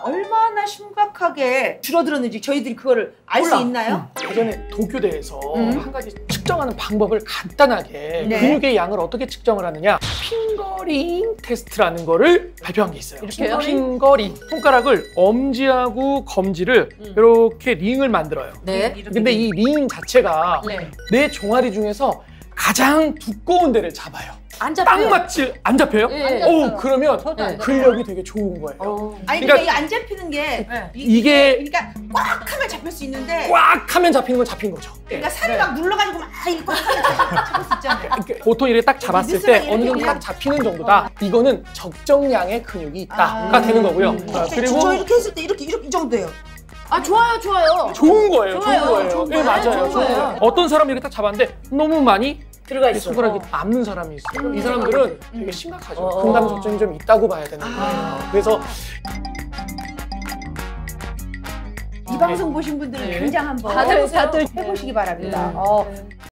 얼마나 심각하게 줄어들었는지 저희들이 그거를 알 수 있나요? 예전에 도교대에서 한 가지 측정하는 방법을 간단하게 네. 근육의 양을 어떻게 측정을 하느냐 핑거링 테스트라는 거를 발표한 게 있어요. 이렇게요? 핑거링 손가락을 엄지하고 검지를 이렇게 링을 만들어요. 네. 근데 이 링 자체가 네. 내 종아리 중에서 가장 두꺼운 데를 잡아요. 안 딱 잡혀요. 맞지? 안 잡혀요? 네. 오, 그러면 네. 근력이 되게 좋은 거예요. 아니 그러니까 그러니까 이게 안 잡히는 게 이게 그러니까 꽉 하면 잡힐 수 있는데 꽉 하면 잡히는 건 잡힌 거죠. 그러니까 살이 막 눌러가지고 막 이렇게 꽉 하면 잡을 수 있잖아요. 그러니까 보통 이렇게 딱 잡았을 때 어느 정도 딱 잡히는 정도다. 이거는 적정량의 근육이 있다가 되는 거고요. 그리고 저 이렇게 했을 때 이렇게 이 정도예요. 아 좋아요, 좋아요. 좋은 거예요. 좋아요. 좋은 거예요. 좋은 네, 거예요. 맞아요. 좋은 좋은 거예요. 거예요. 어떤 사람이 이렇게 딱 잡았는데 너무 많이 들어가 있어. 손가락이 남는 사람이 있어요. 이 사람들은 되게 심각하죠. 근감소증이 좀 있다고 봐야 되는 거예요. 그래서 이 방송 보신 분들은 네. 당장 한번 다들 해보시기 바랍니다.